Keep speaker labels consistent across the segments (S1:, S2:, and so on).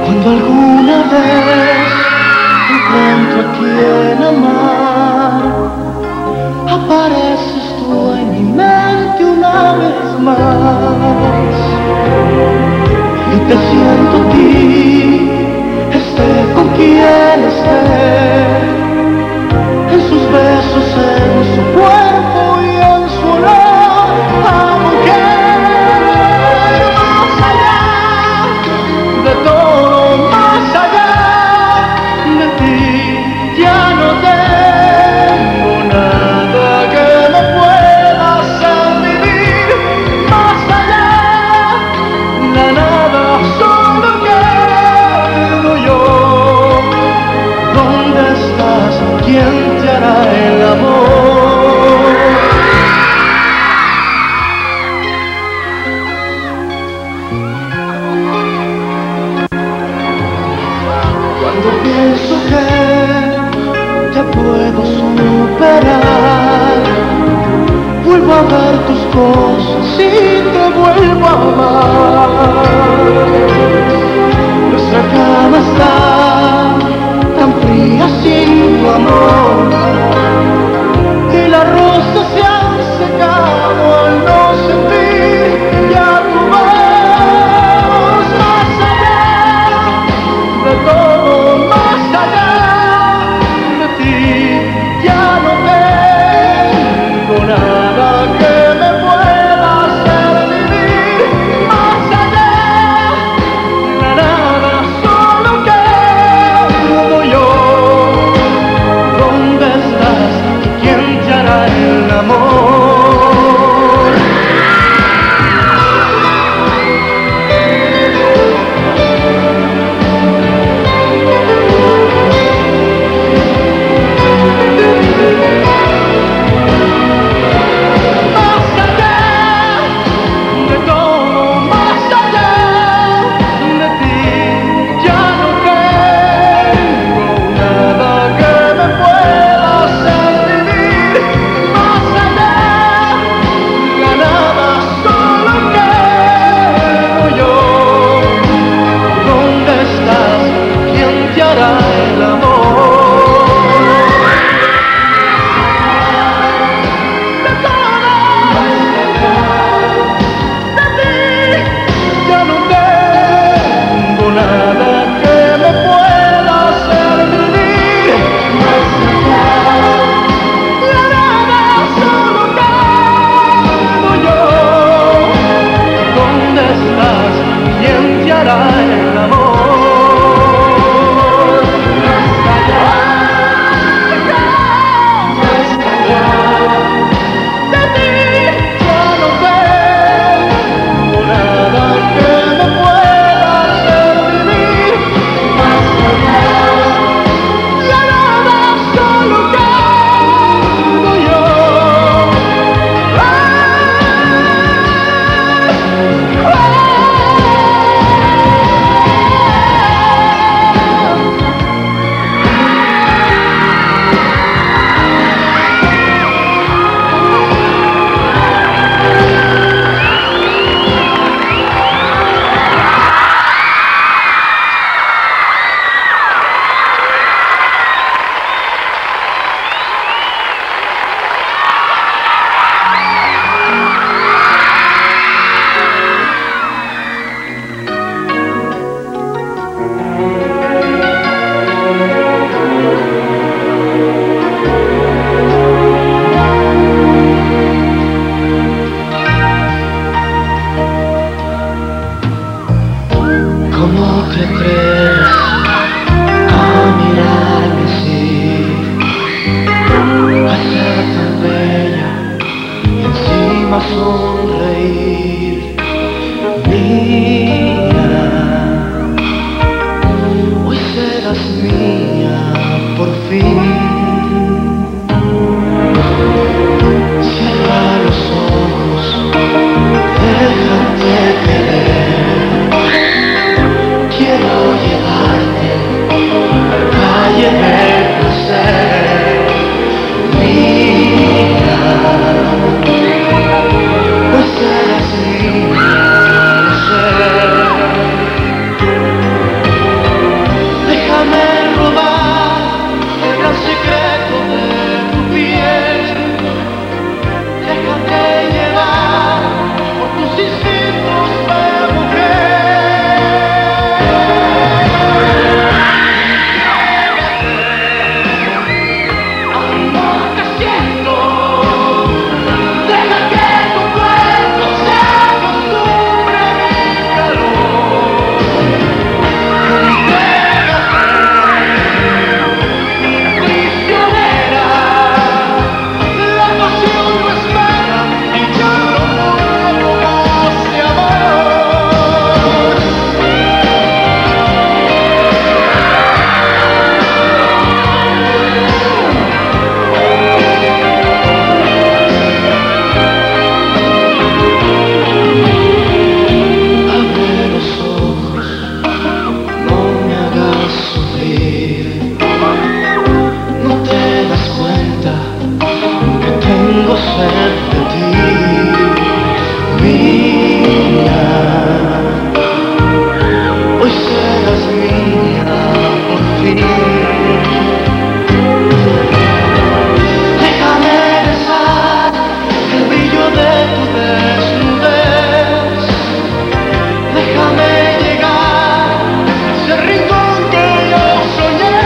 S1: Cuando alguna vez encuentro a quien amar, apareces tú en mi mente una vez más. Y te siento a ti, esté con quien esté, en sus besos, en su cuerpo y en su olor, a mujer, más allá de todo, más allá de ti, ya no tengo nada que me pueda hacer vivir, más allá, la nada, solo quedo yo. ¿Dónde estás? ¿Quién te hará el amor? Cuando pienso que ya puedo superar, vuelvo a ver tus cosas y te vuelvo a amar. Nuestra cama está tan fría sin tu amor, y las rosas se han secado al no sentir ya tu voz. Más allá de todo, más allá de ti, ya no tengo nada que me pueda hacer vivir, más allá, la nada, solo quedo yo. ¿Dónde estás? ¿Quién te hará el amor? Más allá de todo, más allá de ti, ya no tengo nada que me pueda hacer vivir, más allá, la nada, solo quedo yo. ¿Dónde estás? ¿Quién te hará el amor? De todo, de ti, ya no tengo nada que me pueda hacer vivir, más allá, la nada, solo quedo yo. ¿Dónde estás? ¿Quién te hará el amor? Más allá, más allá de ti, ya no tengo nada que me pueda hacer vivir, más allá, la nada, solo quedo yo. ¿Cómo te atreves a mirarme así, a ser tan bella y encima sonreír? Mía, hoy serás mía por fin. Cierra los ojos, déjate querer. Quiero llevarte a la calle del placer, mía, pues serás mía, no sé. ser de ti, mía. Hoy serás mía por fin. Déjame besar el brillo de tu desnudez. Déjame llegar a ese rincón que yo soñé.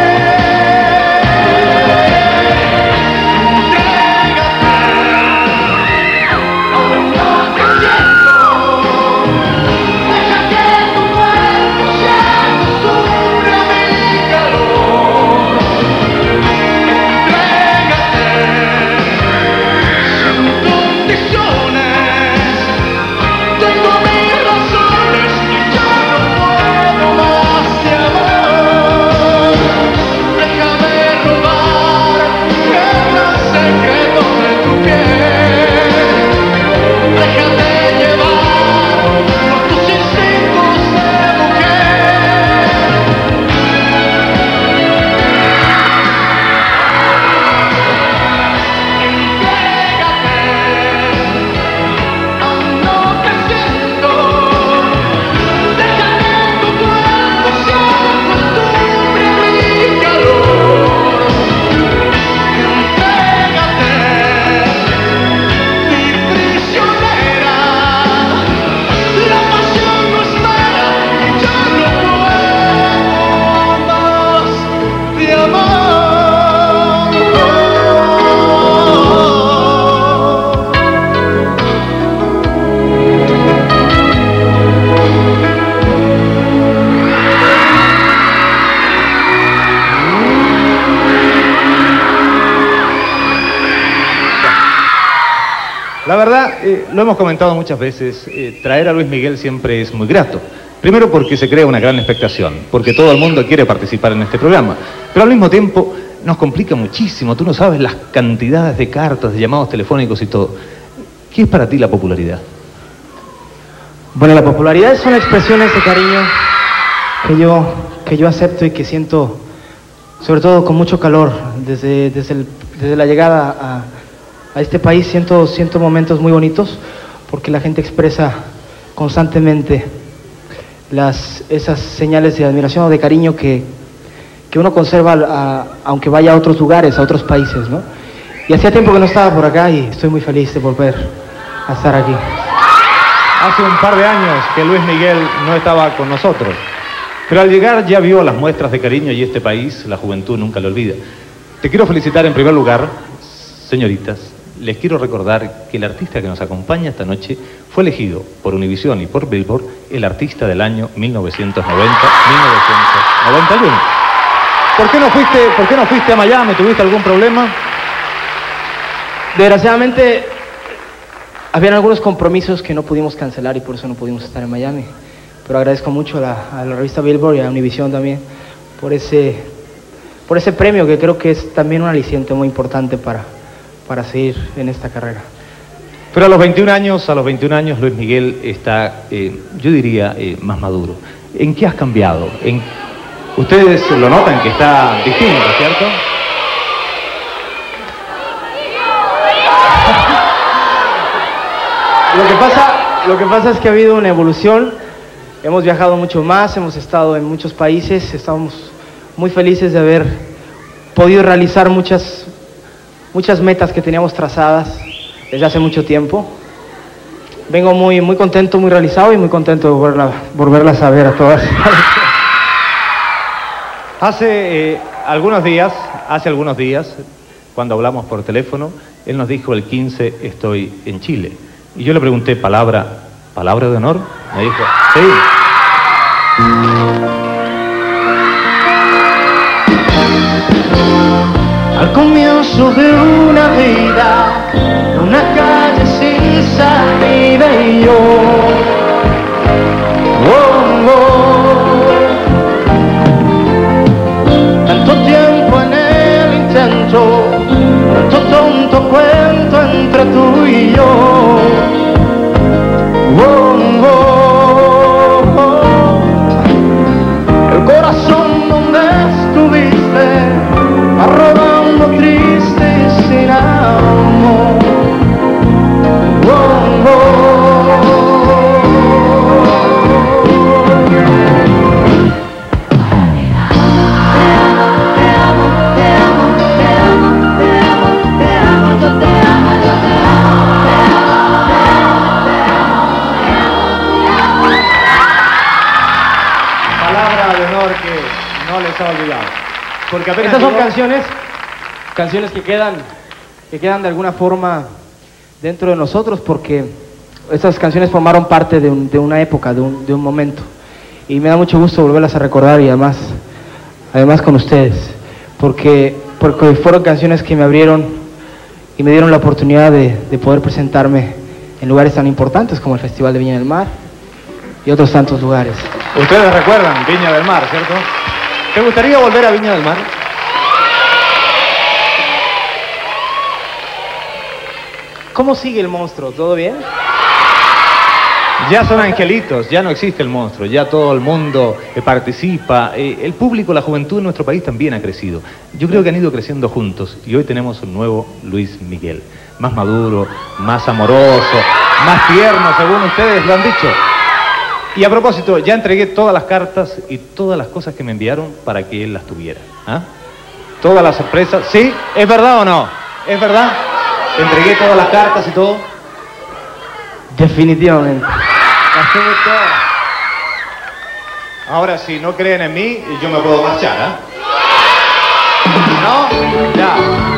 S2: La verdad, lo hemos comentado muchas veces, traer a Luis Miguel siempre es muy grato. Primero porque se crea una gran expectación, porque todo el mundo quiere participar en este programa, pero al mismo tiempo nos complica muchísimo. Tú no sabes las cantidades de cartas, de llamados telefónicos y todo. ¿Qué es para ti la popularidad?
S3: Bueno, la popularidad son expresiones de cariño que yo acepto y que siento, sobre todo con mucho calor, desde la llegada a este país. Siento momentos muy bonitos porque la gente expresa constantemente esas señales de admiración o de cariño que uno conserva aunque vaya a otros lugares, a otros países, ¿no? Y hacía tiempo que no estaba por acá y estoy muy feliz de volver a estar aquí.
S2: Hace un par de años que Luis Miguel no estaba con nosotros, pero al llegar ya vio las muestras de cariño y este país, la juventud nunca lo olvida. Te quiero felicitar en primer lugar, señoritas. Les quiero recordar que el artista que nos acompaña esta noche fue elegido por Univision y por Billboard el artista del año 1990-1991. ¿Por qué no fuiste a Miami? ¿Tuviste algún problema?
S3: Desgraciadamente, habían algunos compromisos que no pudimos cancelar y por eso no pudimos estar en Miami. Pero agradezco mucho a la revista Billboard y a Univision también por ese premio, que creo que es también un aliciente muy importante para seguir en esta carrera.
S2: Pero a los 21 años Luis Miguel está, yo diría, más maduro. ¿En qué has cambiado? Ustedes lo notan que está distinto, ¿cierto?
S3: Lo que pasa es que ha habido una evolución. Hemos viajado mucho más, hemos estado en muchos países, estamos muy felices de haber podido realizar muchas metas que teníamos trazadas desde hace mucho tiempo. Vengo muy contento, muy realizado y muy contento de volverlas a ver a todas.
S2: Hace algunos días, cuando hablamos por teléfono, él nos dijo el 15 estoy en Chile. Y yo le pregunté, ¿palabra de honor? Me dijo, sí.
S1: Al comienzo de una vida, una calle sin salida y yo, tanto tiempo en el intento, tanto tonto cuento entre tú y yo, el corazón donde estuviste, arrobando triste y sin amor.
S2: señor que no les ha olvidado. Porque apenas
S3: Estas son
S2: llegó-
S3: canciones que quedan de alguna forma dentro de nosotros, porque estas canciones formaron parte de una época, de un momento. Y me da mucho gusto volverlas a recordar, y además con ustedes, porque fueron canciones que me abrieron y me dieron la oportunidad de poder presentarme en lugares tan importantes como el Festival de Viña del Mar y otros tantos lugares.
S2: Ustedes recuerdan Viña del Mar, ¿cierto? ¿Te gustaría volver a Viña del Mar?
S3: ¿Cómo sigue el monstruo? ¿Todo bien?
S2: Ya son angelitos, ya no existe el monstruo, ya todo el mundo participa. El público, la juventud en nuestro país también ha crecido. Yo creo que han ido creciendo juntos y hoy tenemos un nuevo Luis Miguel. Más maduro, más amoroso, más tierno, según ustedes lo han dicho. Y a propósito, ya entregué todas las cartas y todas las cosas que me enviaron para que él las tuviera. ¿Ah? Todas las sorpresas. ¿Sí? ¿Es verdad o no? ¿Es verdad? Entregué todas las cartas y todo.
S3: Definitivamente. Las tengo todas.
S2: Ahora, si no creen en mí, yo me puedo marchar, ¿ah? ¿No? Ya.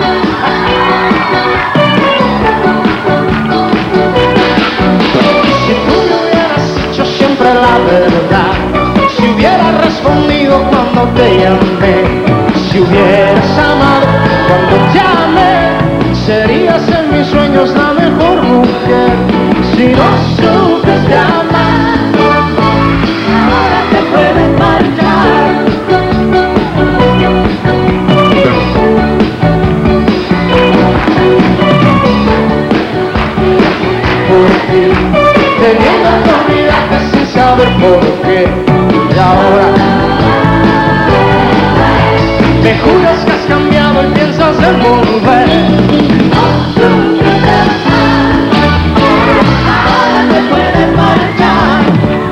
S1: Si tú me hubieras dicho siempre la verdad, si hubieras respondido cuando te llamé, si hubieras amado cuando te amé, serías en mis sueños la mejor mujer. Si no supiste amar, ahora te puedes marchar. Por ti, teniendo que olvidarte sin saber por qué. Y ahora me juras que has cambiado y piensas en volver. Ahora te puedes marchar.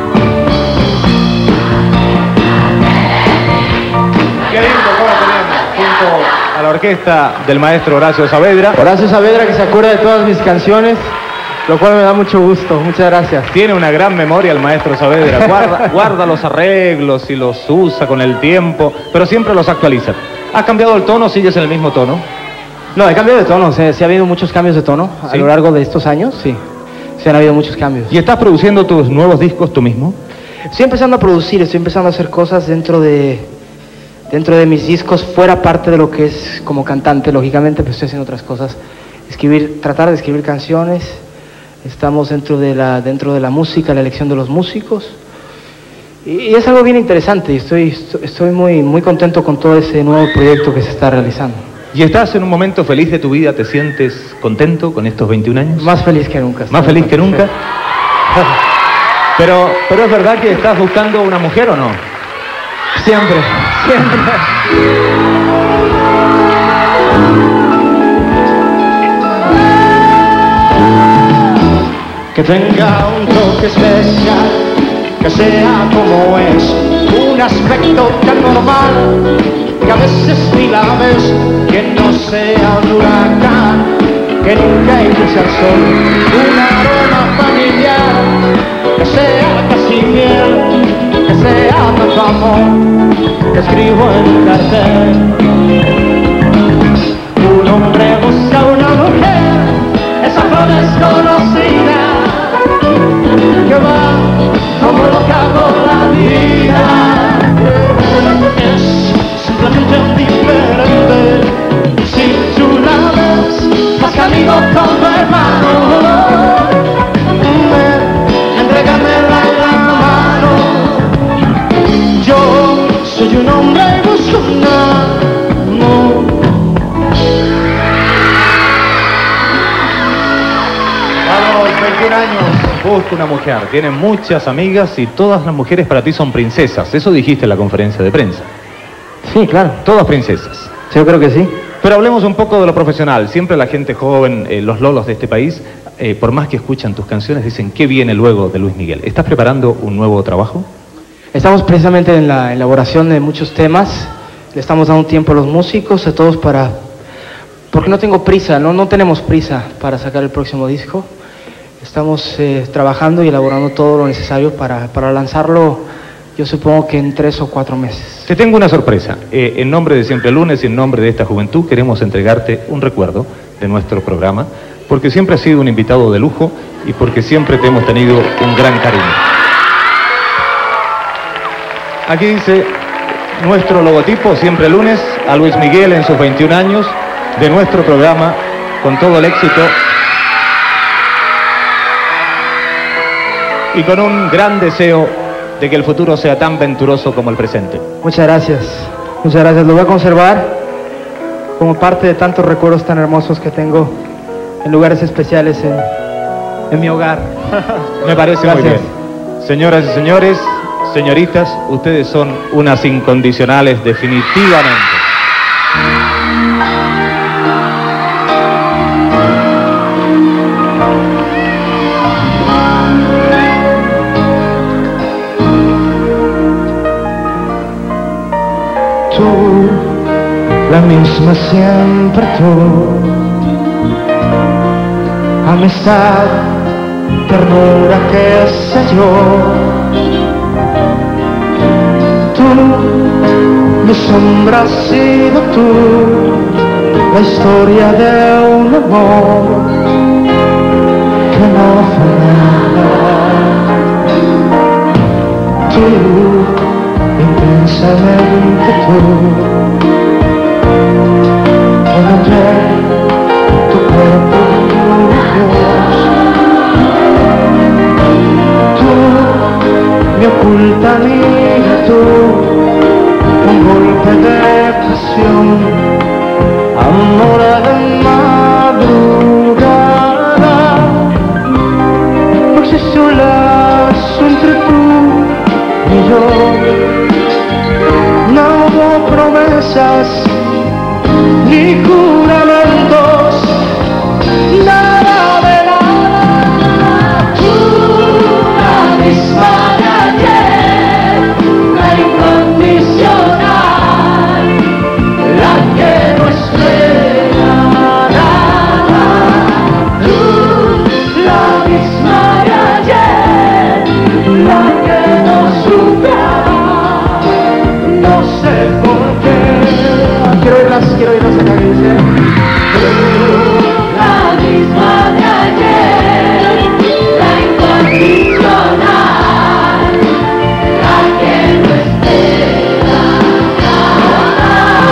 S2: Qué lindo, ¿cómo tenemos? Junto a la orquesta del maestro Horacio Saavedra.
S3: Horacio Saavedra, que se acuerda de todas mis canciones, lo cual me da mucho gusto. Muchas gracias.
S2: Tiene una gran memoria el maestro Saavedra. Guarda los arreglos y los usa con el tiempo, pero siempre los actualiza. ¿Has cambiado el tono? ¿Sigues en el mismo tono?
S3: No, he cambiado de tono. Sí ha habido muchos cambios de tono a
S2: ¿Sí?
S3: lo largo de estos años. Sí, han habido muchos cambios.
S2: ¿Y estás produciendo tus nuevos discos tú mismo?
S3: Estoy empezando a producir, estoy empezando a hacer cosas dentro de mis discos, fuera parte de lo que es como cantante. Lógicamente, pues estoy haciendo otras cosas. Tratar de escribir canciones. Estamos dentro de la música, la elección de los músicos. Y es algo bien interesante. Y estoy muy contento con todo ese nuevo proyecto que se está realizando.
S2: ¿Y estás en un momento feliz de tu vida? ¿Te sientes contento con estos 21 años?
S3: Más feliz que nunca.
S2: ¿Más feliz que nunca? Pero ¿es verdad que estás buscando una mujer o no?
S3: Siempre.
S1: Que tenga un toque especial, que sea como es, un aspecto tan normal, que a veces ni la ves, que no sea un huracán, que nunca eclipse al sol, un aroma familiar, que sea casi miel, que sea tanto amor, que escribo en un cartel. Un hombre busca una mujer, esa flor desconocida, que va como loca por la vida. Es simplemente diferente. Si tú la ves, más que amigo como hermano, entrégamela en la mano. Yo soy un hombre y busco una mujer.
S2: A los 21 años busco una mujer. Tienes muchas amigas y todas las mujeres para ti son princesas. Eso dijiste en la conferencia de prensa.
S3: Sí, claro.
S2: Todas princesas.
S3: Yo creo que sí.
S2: Pero hablemos un poco de lo profesional. Siempre la gente joven, los lolos de este país, por más que escuchan tus canciones, dicen ¿qué viene luego de Luis Miguel? ¿Estás preparando un nuevo trabajo?
S3: Estamos precisamente en la elaboración de muchos temas. Le estamos dando tiempo a los músicos, a todos porque no tengo prisa, no tenemos prisa para sacar el próximo disco. Estamos trabajando y elaborando todo lo necesario para lanzarlo yo supongo que en 3 o 4 meses.
S2: Te tengo una sorpresa. En nombre de Siempre Lunes y en nombre de esta juventud queremos entregarte un recuerdo de nuestro programa, porque siempre has sido un invitado de lujo y porque siempre te hemos tenido un gran cariño. Aquí dice nuestro logotipo, Siempre Lunes, a Luis Miguel en sus 21 años de nuestro programa, con todo el éxito y con un gran deseo de que el futuro sea tan venturoso como el presente.
S3: Muchas gracias, lo voy a conservar como parte de tantos recuerdos tan hermosos que tengo en lugares especiales en mi hogar.
S2: Me parece
S3: Gracias.
S2: muy bien. Señoras y señores, señoritas, ustedes son unas incondicionales definitivamente.
S1: Tú, la misma siempre tú, amistad, ternura, qué sé yo. Tú, mi sombra has sido tú, la historia de un amor que no fue nada. Tú, intensamente tú, encontré tu cuerpo, tu voz. Tú, mi oculta amiga, tú, un golpe de pasión, amor de madrugada. No existe un lazo entre tú y yo. No hubo promesas ni juramentos, nada de nada. Tú, la misma de ayer, la incondicional, la que no espera nada. Tú, la misma de ayer, la que no supera. No sé por qué. Quiero irlas acá que dice. La misma de ayer, la incondicional, la que no espera nada.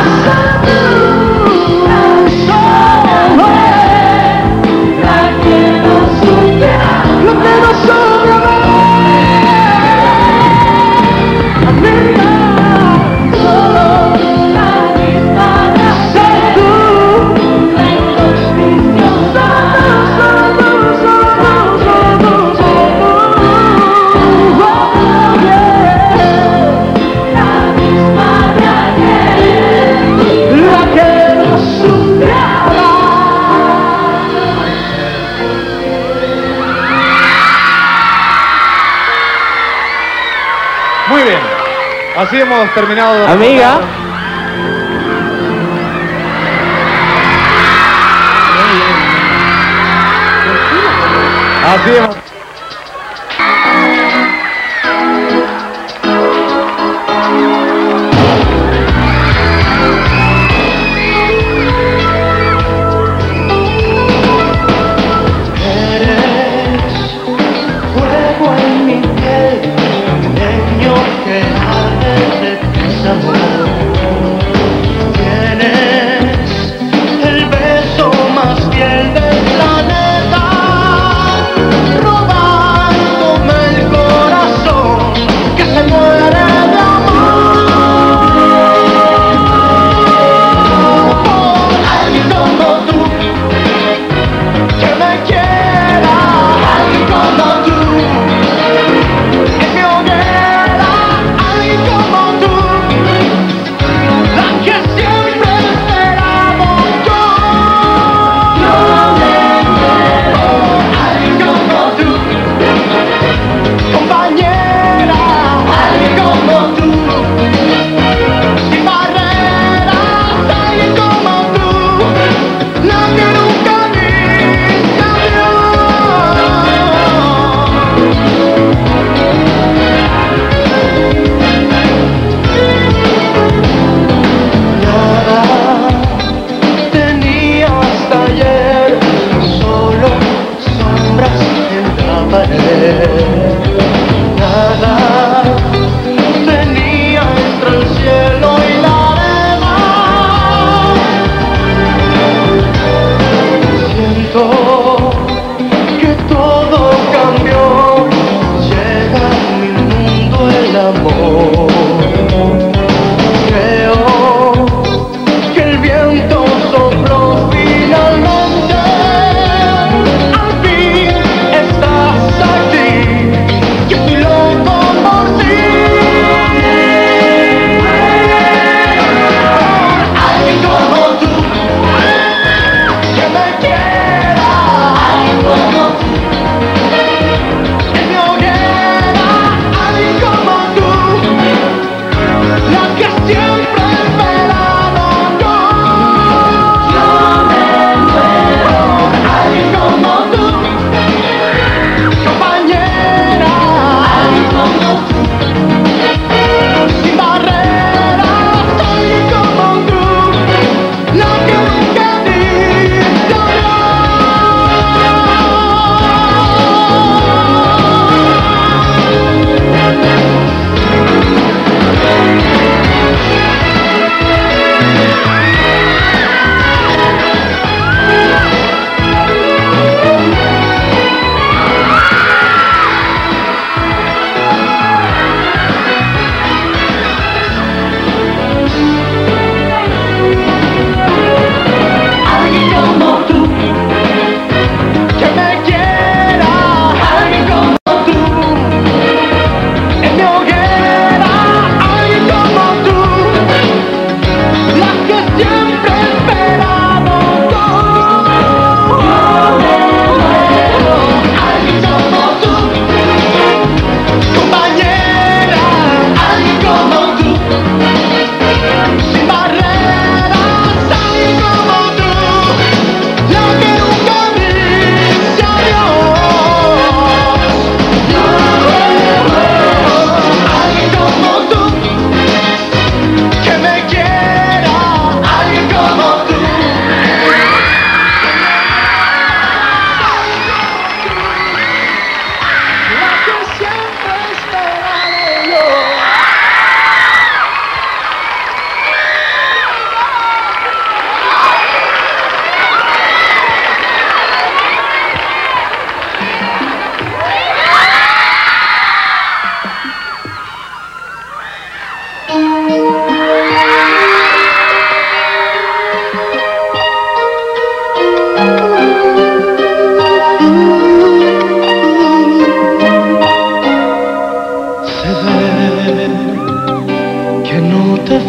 S1: La que no supera, lo que no sobra.
S2: Muy bien, así hemos terminado.
S3: Amiga.
S2: Así hemos...
S1: El beso más fiel del planeta.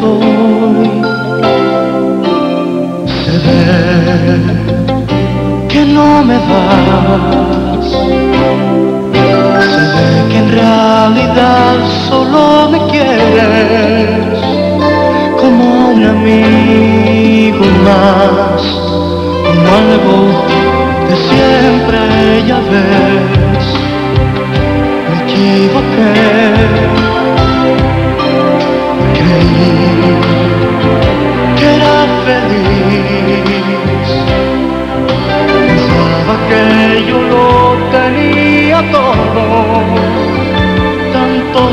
S1: estoy. Se ve que no me das, se ve que en realidad solo me quieres como un amigo más, como algo de siempre. Ya ves, me equivoqué, creí que era feliz, pensaba que yo lo tenía todo, tantos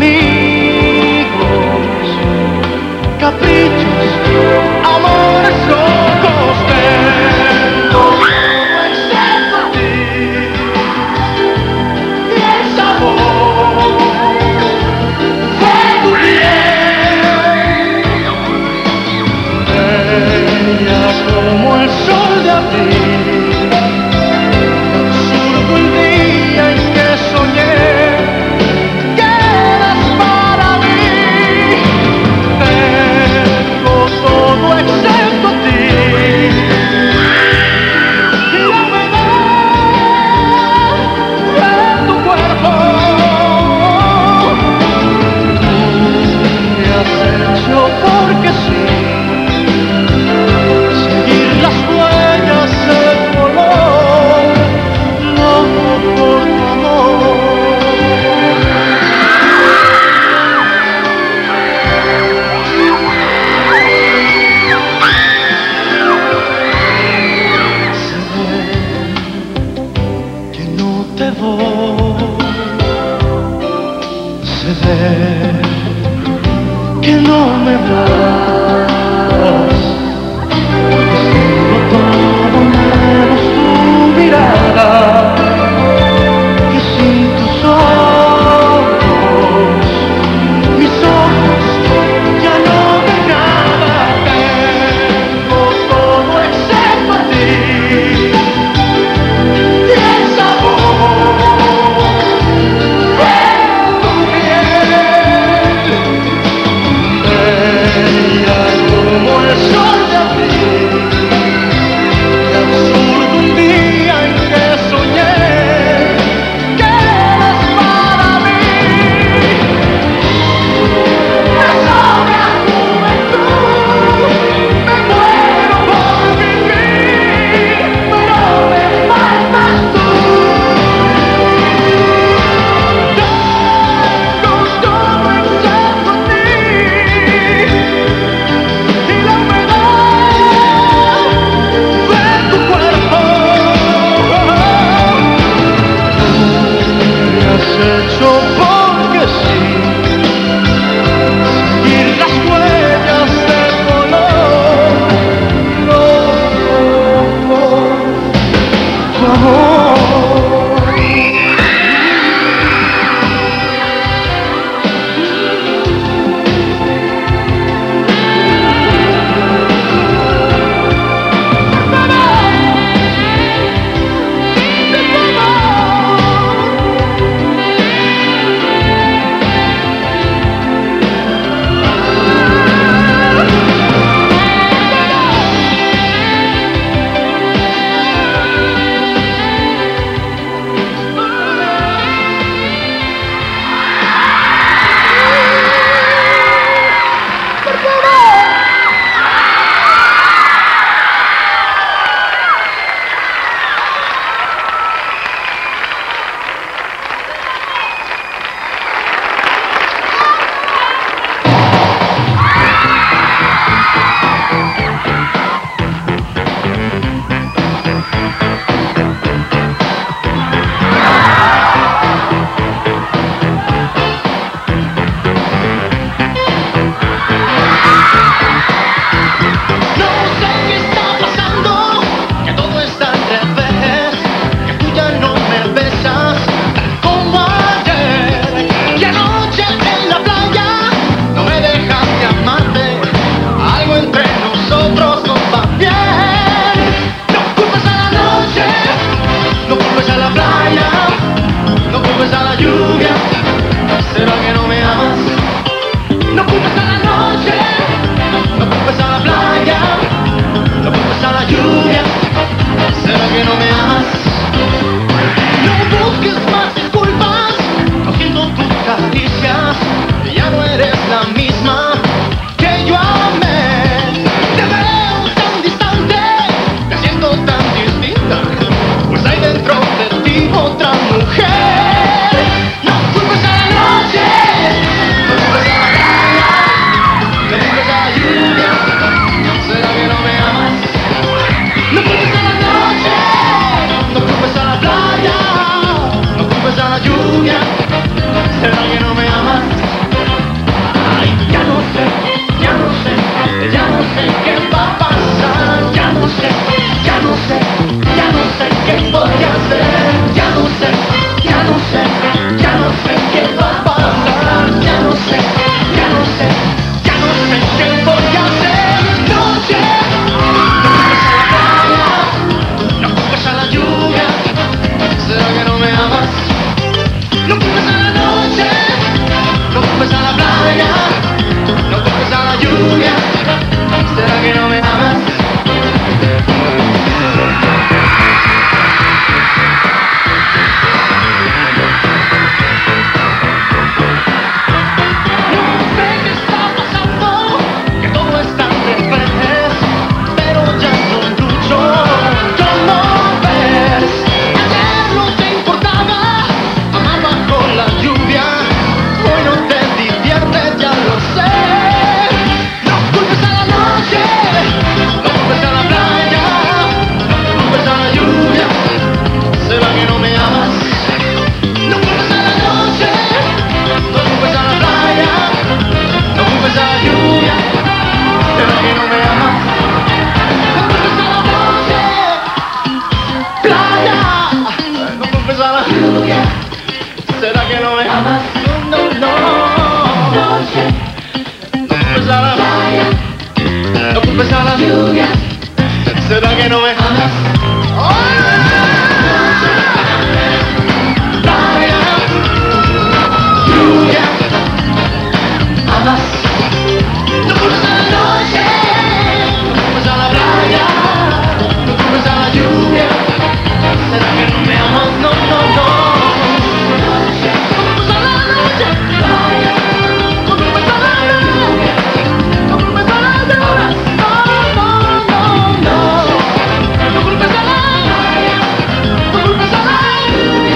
S1: amigos, caprichos, amores locos, tengo excepto a ti y el sabor de tu piel, bella como el sol de abril. Surco el día en que soñé que eras para mí. Tengo todo excepto a ti y la humedad de tu cuerpo. Me has hecho porque sí seguir las huellas de tu olor, loco por tu amor. Se ve que no te voy, se ve que no me das, tengo todo menos tu mirada, que sin tus ojos, mis ojos ya no ven nada. Tengo todo excepto a ti y el sabor de tu piel, bella a la playa, no culpes a la lluvia. ¿Será que no me amas? Playa, lluvia, amas. No culpes a la noche, no culpes a la playa, no culpes a la lluvia. ¿Será que no me amas? No, no, no. No culpes a la noche, playa, no culpes a la lluvia, no culpes a las horas. No, no, no, no. No culpes a la playa, no culpes a la lluvia.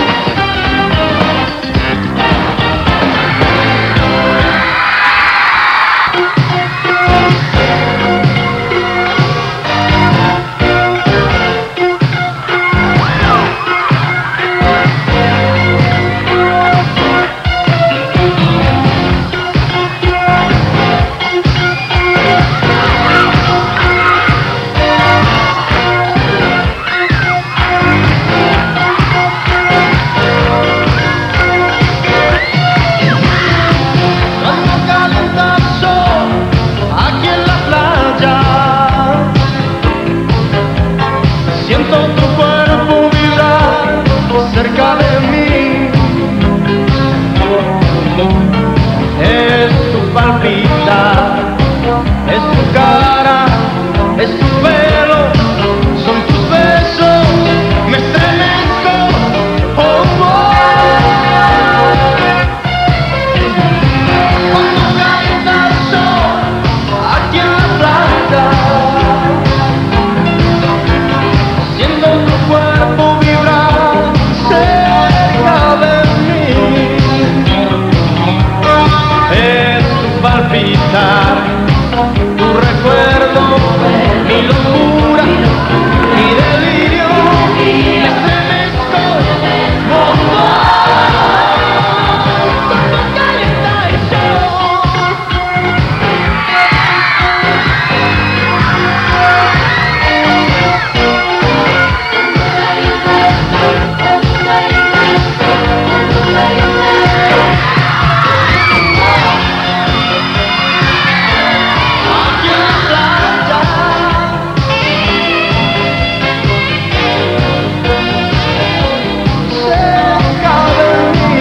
S1: Cuando calienta el sol aquí en la playa, siento tu cuerpo vibrar cerca de mí. Es tu palpitar, es tu cara, es tu pelo, son tus besos, me estremezco, oh, oh. Cuando calienta el sol aquí en la playa, siento tu cuerpo vibrar cerca de mí. Es tu palpitar, tu recuerdo, mi locura, mi delirio, me estremezco, oh, oh. Cuando calienta el sol. Aquí en la playa, cerca de mí,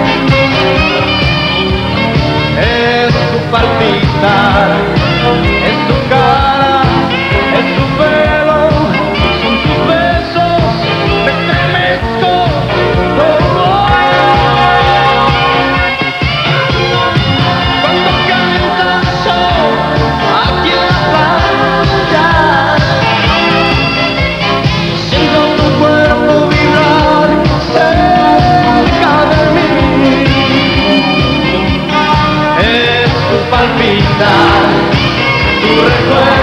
S1: es tu palpitar, es tu cara, es tu pelo, son tus besos, me estremezco, oh, oh. Cuando calienta el sol aquí en la playa, siento tu cuerpo vibrar cerca de mí. Es tu palpitar, tu recuerdo.